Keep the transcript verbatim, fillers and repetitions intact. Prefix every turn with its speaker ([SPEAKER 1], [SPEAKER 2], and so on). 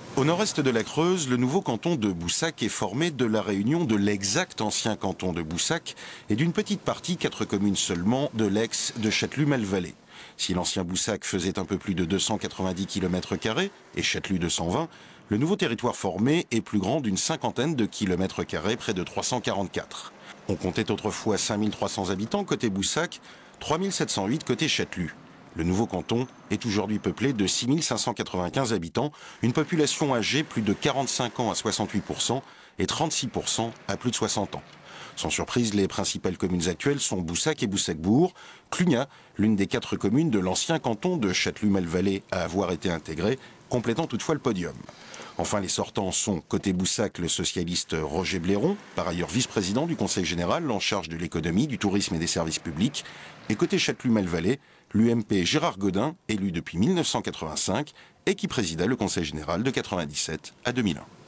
[SPEAKER 1] Au nord-est de la Creuse, le nouveau canton de Boussac est formé de la réunion de l'exact ancien canton de Boussac et d'une petite partie, quatre communes seulement, de l'ex de Châtelus-Malvallée. Si l'ancien Boussac faisait un peu plus de deux cent quatre-vingt-dix kilomètres carrés et Châtelus deux cent vingt, le nouveau territoire formé est plus grand d'une cinquantaine de kilomètres carrés, près de trois cent quarante-quatre. On comptait autrefois cinq mille trois cents habitants côté Boussac, trois mille sept cent huit côté Châtelus. Le nouveau canton est aujourd'hui peuplé de six mille cinq cent quatre-vingt-quinze habitants, une population âgée plus de quarante-cinq ans à soixante-huit pour cent et trente-six pour cent à plus de soixante ans. Sans surprise, les principales communes actuelles sont Boussac et Boussac-Bourg. Clugnat, l'une des quatre communes de l'ancien canton de Châtelus-Malvallée à avoir été intégrée, complétant toutefois le podium. Enfin, les sortants sont, côté Boussac, le socialiste Roger Blairon, par ailleurs vice-président du Conseil général en charge de l'économie, du tourisme et des services publics, et côté Châtelus-Malvallée, l'U M P Gérard Godin, élu depuis mille neuf cent quatre-vingt-cinq et qui présida le Conseil général de quatre-vingt-dix-sept à deux mille un.